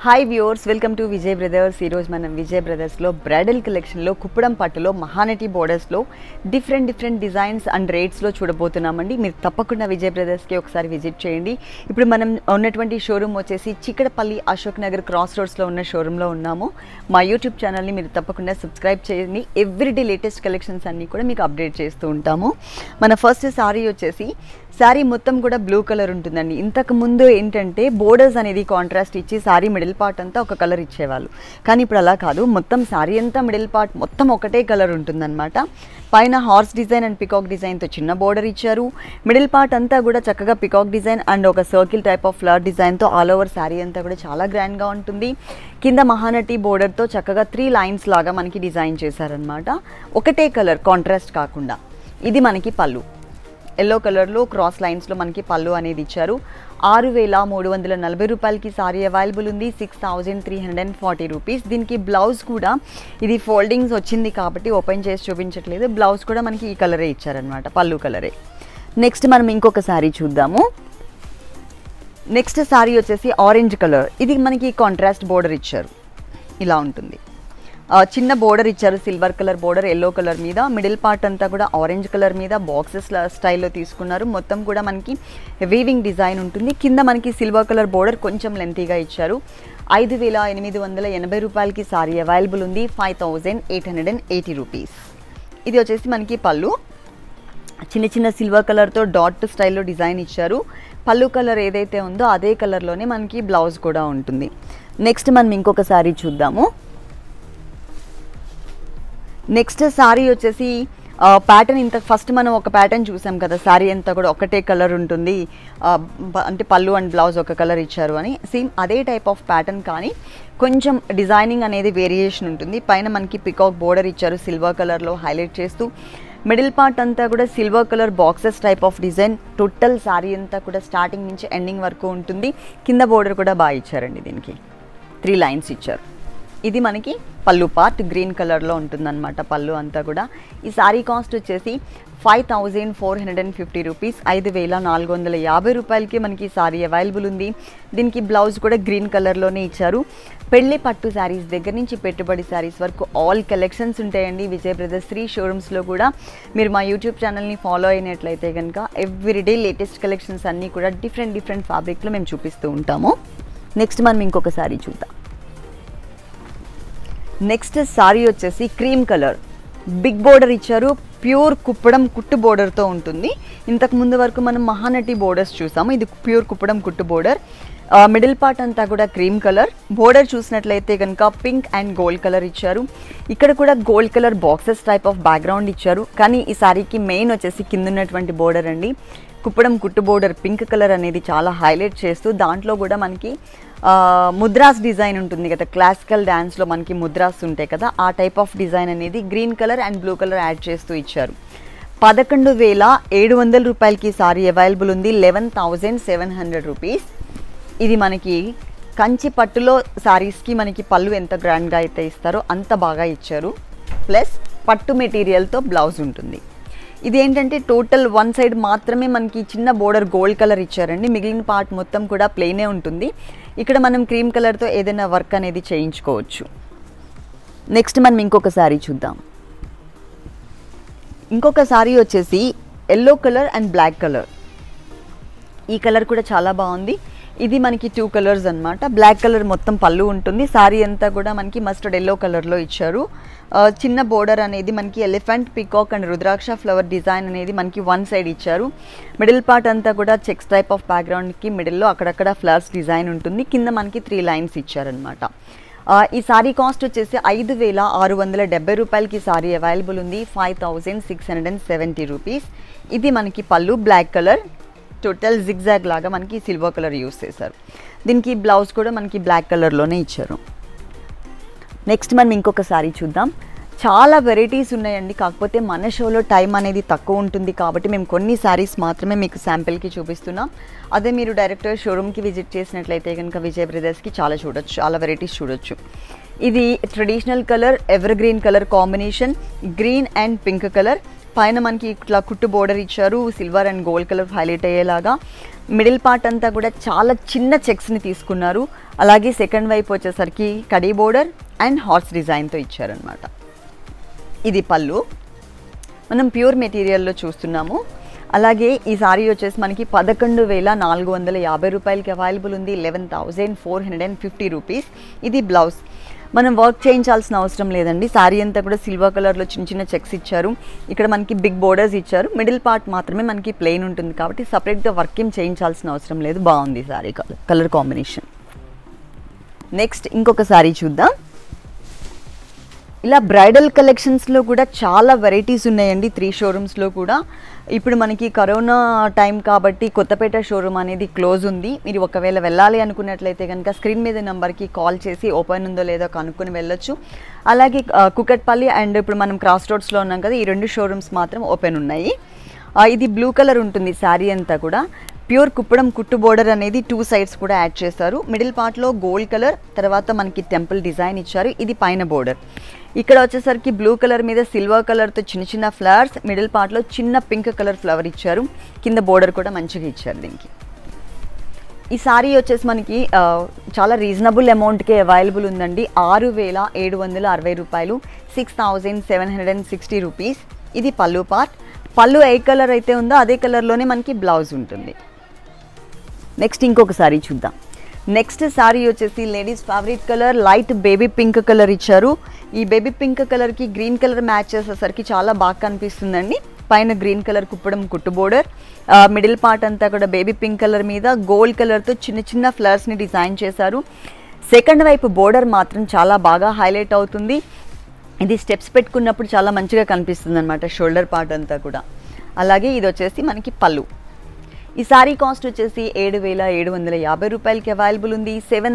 Hi viewers, welcome to Vijay brothers. ఈరోజు మనం విజయ్ బ్రదర్స్లో బ్రైడల్ కలెక్షన్లో కుప్పడం పట్టులో మహానటి బోర్డర్స్లో డిఫరెంట్ డిజైన్స్ అండ్ రేట్స్లో చూడబోతున్నామండి. మీరు తప్పకుండా విజయ్ బ్రదర్స్కి ఒకసారి విజిట్ చేయండి. ఇప్పుడు మనం ఉన్నటువంటి షోరూమ్ వచ్చేసి చిక్కడపల్లి అశోక్ నగర్ క్రాస్ రోడ్స్లో ఉన్న షోరూంలో ఉన్నాము. మా యూట్యూబ్ ఛానల్ని మీరు తప్పకుండా సబ్స్క్రైబ్ చేయండి. ఎవ్రీడే లేటెస్ట్ కలెక్షన్స్ అన్నీ కూడా మీకు అప్డేట్ చేస్తూ ఉంటాము. మన ఫస్ట్ సారీ వచ్చేసి శారీ మొత్తం కూడా బ్లూ కలర్ ఉంటుందండి. ఇంతకు ముందు ఏంటంటే బోర్డర్స్ అనేది కాంట్రాస్ట్ ఇచ్చి శారీ మిడిల్ పార్ట్ అంతా ఒక కలర్ ఇచ్చేవాళ్ళు, కానీ ఇప్పుడు అలా కాదు. మొత్తం శారీ అంతా మిడిల్ పార్ట్ మొత్తం ఒకటే కలర్ ఉంటుందన్నమాట. పైన హార్స్ డిజైన్ అండ్ పికాక్ డిజైన్తో చిన్న బోర్డర్ ఇచ్చారు. మిడిల్ పార్ట్ అంతా కూడా చక్కగా పికాక్ డిజైన్ అండ్ ఒక సర్కిల్ టైప్ ఆఫ్ ఫ్లవర్ డిజైన్తో ఆల్ ఓవర్ శారీ అంతా కూడా చాలా గ్రాండ్గా ఉంటుంది. కింద మహానటి బోర్డర్తో చక్కగా 3 లైన్స్ లాగా మనకి డిజైన్ చేశారనమాట. ఒకటే కలర్ కాంట్రాస్ట్ కాకుండా. ఇది మనకి పళ్ళు, ఎల్లో కలర్లో క్రాస్ లైన్స్లో మనకి పళ్ళు అనేది ఇచ్చారు. 6,340 రూపాయలకి సారీ అవైలబుల్ ఉంది. 6,340 రూపీస్. దీనికి బ్లౌజ్ కూడా ఇది ఫోల్డింగ్స్ వచ్చింది కాబట్టి ఓపెన్ చేసి చూపించట్లేదు. బ్లౌజ్ కూడా మనకి ఈ కలరే ఇచ్చారనమాట, పళ్ళు కలరే. నెక్స్ట్ మనం ఇంకొక సారీ చూద్దాము. నెక్స్ట్ సారీ వచ్చేసి ఆరెంజ్ కలర్. ఇది మనకి కాంట్రాస్ట్ బోర్డర్ ఇచ్చారు, ఇలా ఉంటుంది. చిన్న బోర్డర్ ఇచ్చారు, silver colour border yellow colour మీద. మిడిల్ పార్ట్ అంతా కూడా ఆరెంజ్ కలర్ మీద బాక్సెస్ స్టైల్లో తీసుకున్నారు. మొత్తం కూడా మనకి వీవింగ్ డిజైన్ ఉంటుంది. కింద మనకి సిల్వర్ కలర్ బోర్డర్ కొంచెం లెంతీగా ఇచ్చారు. 5,880 రూపాయలకి సారీ అవైలబుల్ ఉంది. 5,880 రూపీస్. ఇది వచ్చేసి మనకి పళ్ళు, చిన్న సిల్వర్ కలర్తో డాట్ స్టైల్లో డిజైన్ ఇచ్చారు. పళ్ళు కలర్ ఏదైతే ఉందో అదే కలర్లోనే మనకి బ్లౌజ్ కూడా ఉంటుంది. నెక్స్ట్ మనం ఇంకొక సారీ చూద్దాము. నెక్స్ట్ సారీ వచ్చేసి ప్యాటర్న్ ఇంత ఫస్ట్ మనం ఒక ప్యాటర్న్ చూసాం కదా, సారీ అంతా కూడా ఒకటే కలర్ ఉంటుంది, అంటే పళ్ళు అండ్ బ్లౌజ్ ఒక కలర్ ఇచ్చారు అని. సేమ్ అదే టైప్ ఆఫ్ ప్యాటర్న్, కానీ కొంచెం డిజైనింగ్ అనేది వేరియేషన్ ఉంటుంది. పైన మనకి పికాక్ బోర్డర్ ఇచ్చారు సిల్వర్ కలర్లో హైలైట్ చేస్తూ. మిడిల్ పార్ట్ అంతా కూడా silver colour boxes type of design. Total saree అంతా కూడా స్టార్టింగ్ నుంచి ఎండింగ్ వరకు ఉంటుంది. కింద బోర్డర్ కూడా బాగా ఇచ్చారండి, దీనికి 3 లైన్స్ ఇచ్చారు. ఇది మనకి పళ్ళు పార్ట్ గ్రీన్ కలర్లో ఉంటుందన్నమాట పళ్ళు అంతా కూడా. ఈ సారీ కాస్ట్ వచ్చేసి 5,450 రూపీస్. 5,450 రూపాయలకి మనకి సారీ అవైలబుల్ ఉంది. దీనికి బ్లౌజ్ కూడా గ్రీన్ కలర్లోనే ఇచ్చారు. పెళ్లి పట్టు శారీస్ దగ్గర నుంచి పెట్టుబడి శారీస్ వరకు ఆల్ కలెక్షన్స్ ఉంటాయండి విజయ్ బ్రదర్స్ 3 షోరూమ్స్లో కూడా. మీరు మా యూట్యూబ్ ఛానల్ని ఫాలో అయినట్లయితే కనుక ఎవ్రీడే లేటెస్ట్ కలెక్షన్స్ అన్నీ కూడా డిఫరెంట్ ఫ్యాబ్రిక్లో మేము చూపిస్తూ ఉంటాము. నెక్స్ట్ మనం ఇంకొక సారీ చూద్దాం. నెక్స్ట్ సారీ వచ్చేసి క్రీమ్ కలర్, బిగ్ బోర్డర్ ఇచ్చారు. ప్యూర్ కుప్పడం కుట్టు బోర్డర్తో ఉంటుంది. ఇంతకు ముందు వరకు మనం మహానటి బోర్డర్స్ చూసాము, ఇది ప్యూర్ కుప్పడం కుట్టు బోర్డర్. మిడిల్ పార్ట్ అంతా కూడా క్రీమ్ కలర్. బోర్డర్ చూసినట్లయితే కనుక పింక్ అండ్ గోల్డ్ కలర్ ఇచ్చారు. ఇక్కడ కూడా gold colour boxes type of background ఇచ్చారు. కానీ ఈ సారీకి మెయిన్ వచ్చేసి కింద ఉన్నటువంటి బోర్డర్ అండి, కుప్పడం కుట్టు బోర్డర్ పింక్ కలర్ అనేది చాలా హైలైట్ చేస్తూ, దాంట్లో కూడా మనకి ముద్రాస్ డిజైన్ ఉంటుంది కదా, క్లాసికల్ డ్యాన్స్లో మనకి ముద్రాస్ ఉంటాయి కదా, ఆ టైప్ ఆఫ్ డిజైన్ అనేది green colour and blue colour add చేస్తూ ఇచ్చారు. 11,700 రూపాయలకి సారీ అవైలబుల్ ఉంది. 11,700 రూపీస్. ఇది మనకి కంచి పట్టులో సారీస్కి మనకి పళ్ళు ఎంత గ్రాండ్గా అయితే ఇస్తారో అంత బాగా ఇచ్చారు. ప్లస్ పట్టు మెటీరియల్తో బ్లౌజ్ ఉంటుంది. ఇది ఏంటంటే టోటల్ 1 సైడ్ మాత్రమే మనకి చిన్న బోర్డర్ గోల్డ్ కలర్ ఇచ్చారండి. మిగిలిన పార్ట్ మొత్తం కూడా ప్లెయినే ఉంటుంది. ఇక్కడ మనం క్రీమ్ కలర్తో ఏదైనా వర్క్ అనేది చేయించుకోవచ్చు. నెక్స్ట్ మనం ఇంకొక సారీ చూద్దాం. ఇంకొక సారీ వచ్చేసి yellow colour and black colour. ఈ కలర్ కూడా చాలా బాగుంది. ఇది మనకి 2 కలర్స్ అనమాట. బ్లాక్ కలర్ మొత్తం పళ్ళు ఉంటుంది. సారీ అంతా కూడా మనకి మస్టర్డ్ ఎల్లో కలర్లో ఇచ్చారు. చిన్న బోర్డర్ అనేది మనకి elephant, peacock and rudraksha flower design అనేది మనకి 1 సైడ్ ఇచ్చారు. మిడిల్ పార్ట్ అంతా కూడా చెక్స్ టైప్ ఆఫ్ బ్యాక్గ్రౌండ్కి మిడిల్లో అక్కడక్కడ ఫ్లవర్స్ డిజైన్ ఉంటుంది. కింద మనకి 3 లైన్స్ ఇచ్చారనమాట. ఈ సారీ కాస్ట్ వచ్చేసి 5,670 రూపాయలకి సారీ అవైలబుల్ ఉంది. 5,670 రూపీస్. ఇది మనకి పళ్ళు బ్లాక్ కలర్, టోటల్ జిగ్జాగ్ లాగా మనకి సిల్వర్ కలర్ యూస్ చేశారు. దీనికి బ్లౌజ్ కూడా మనకి బ్లాక్ కలర్లోనే ఇచ్చారు. నెక్స్ట్ మనం ఇంకొక సారీ చూద్దాం. చాలా వెరైటీస్ ఉన్నాయండి, కాకపోతే మన షోలో టైం అనేది తక్కువ ఉంటుంది కాబట్టి మేము కొన్ని శారీస్ మాత్రమే మీకు శాంపిల్కి చూపిస్తున్నాం. అదే మీరు డైరెక్ట్ షోరూమ్కి విజిట్ చేసినట్లయితే కనుక విజయ్ బ్రదర్స్కి చాలా వెరైటీస్ చూడొచ్చు. ఇది traditional colour, evergreen colour combination, green and pink colour. పైన మనకి ఇట్లా కుట్టు బోర్డర్ ఇచ్చారు, silver and gold colour highlight అయ్యేలాగా. మిడిల్ పార్ట్ అంతా కూడా చాలా చిన్న చెక్స్ని తీసుకున్నారు. అలాగే సెకండ్ వైపు వచ్చేసరికి కడీ బోర్డర్ అండ్ హార్స్ డిజైన్తో ఇచ్చారనమాట. ఇది పళ్ళు, మనం ప్యూర్ మెటీరియల్లో చూస్తున్నాము. అలాగే ఈ సారీ వచ్చేసి మనకి 11,450 రూపాయలకి అవైలబుల్ ఉంది, 11,450 రూపీస్. ఇది బ్లౌజ్. మనం వర్క్ చేయించాల్సిన అవసరం లేదండి. శారీ అంతా కూడా సిల్వర్ కలర్లో చిన్న చిన్న చెక్స్ ఇచ్చారు. ఇక్కడ మనకి బిగ్ బోర్డర్స్ ఇచ్చారు. మిడిల్ పార్ట్ మాత్రమే మనకి ప్లెయిన్ ఉంటుంది కాబట్టి సపరేట్గా వర్క్ ఏం చేయించాల్సిన అవసరం లేదు. బాగుంది శారీ కలర్ కాంబినేషన్. నెక్స్ట్ ఇంకొక శారీ చూద్దాం. ఇలా బ్రైడల్ కలెక్షన్స్లో కూడా చాలా వెరైటీస్ ఉన్నాయండి 3 షోరూమ్స్లో కూడా. ఇప్పుడు మనకి కరోనా టైం కాబట్టి కొత్తపేట షోరూమ్ అనేది క్లోజ్ ఉంది. మీరు ఒకవేళ వెళ్ళాలి అనుకున్నట్లయితే కనుక స్క్రీన్ మీద నెంబర్కి కాల్ చేసి ఓపెన్ ఉందో లేదో కనుక్కొని వెళ్ళొచ్చు. అలాగే కుకట్పల్లి అండ్ ఇప్పుడు మనం క్రాస్ రోడ్స్లో ఉన్నాం కదా, ఈ 2 షోరూమ్స్ మాత్రం ఓపెన్ ఉన్నాయి. ఇది బ్లూ కలర్ ఉంటుంది శారీ అంతా కూడా. ప్యూర్ కుప్పడం కుట్టు బోర్డర్ అనేది 2 సైడ్స్ కూడా యాడ్ చేశారు. మిడిల్ పార్ట్లో గోల్డ్ కలర్, తర్వాత మనకి టెంపుల్ డిజైన్ ఇచ్చారు. ఇది పైన బోర్డర్. ఇక్కడ వచ్చేసరికి బ్లూ కలర్ మీద సిల్వర్ కలర్తో చిన్న చిన్న ఫ్లవర్స్, మిడిల్ పార్ట్లో చిన్న పింక్ కలర్ ఫ్లవర్ ఇచ్చారు. కింద బోర్డర్ కూడా మంచిగా ఇచ్చారు దీనికి. ఈ సారీ వచ్చేసి మనకి చాలా రీజనబుల్ అమౌంట్కే అవైలబుల్ ఉందండి. 6,760 రూపాయలు, 6,760 రూపీస్. ఇది పళ్ళు పార్ట్. పళ్ళు ఏ కలర్ అయితే ఉందో అదే కలర్లోనే మనకి బ్లౌజ్ ఉంటుంది. నెక్స్ట్ ఇంకొక సారీ చూద్దాం. నెక్స్ట్ సారీ వచ్చేసి ladies favourite colour light baby pink colour ఇచ్చారు. ఈ బేబీ పింక్ కలర్కి గ్రీన్ కలర్ మ్యాచ్ చేసేసరికి చాలా బాగా కనిపిస్తుందండి. పైన గ్రీన్ కలర్ కుప్పడం కుట్టు బోర్డర్, మిడిల్ పార్ట్ అంతా కూడా బేబీ పింక్ కలర్ మీద గోల్డ్ కలర్తో చిన్న చిన్న ఫ్లవర్స్ని డిజైన్ చేశారు. సెకండ్ వైపు బోర్డర్ మాత్రం చాలా బాగా హైలైట్ అవుతుంది. ఇది స్టెప్స్ పెట్టుకున్నప్పుడు చాలా మంచిగా కనిపిస్తుంది అనమాట, షోల్డర్ పార్ట్ అంతా కూడా. అలాగే ఇది వచ్చేసి మనకి పళ్ళు. ఈ సారీ కాస్ట్ వచ్చేసి 7,750 రూపాయలకి అవైలబుల్ ఉంది,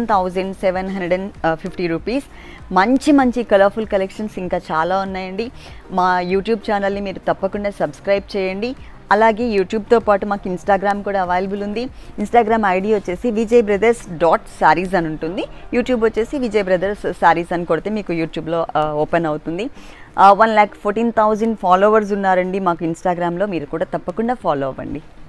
7,750 రూపీస్. మంచి మంచి కలర్ఫుల్ కలెక్షన్స్ ఇంకా చాలా ఉన్నాయండి. మా యూట్యూబ్ ఛానల్ని మీరు తప్పకుండా సబ్స్క్రైబ్ చేయండి. అలాగే యూట్యూబ్తో పాటు మాకు ఇన్స్టాగ్రామ్ కూడా అవైలబుల్ ఉంది. ఇన్స్టాగ్రామ్ ఐడి వచ్చేసి vijayBrothers.sarees అని ఉంటుంది. యూట్యూబ్ వచ్చేసి విజయ్ బ్రదర్స్ సారీస్ అని కొడితే మీకు యూట్యూబ్లో ఓపెన్ అవుతుంది. 1,14,000 ఫాలోవర్స్ ఉన్నారండి మాకు ఇన్స్టాగ్రామ్లో. మీరు కూడా తప్పకుండా ఫాలో అవ్వండి.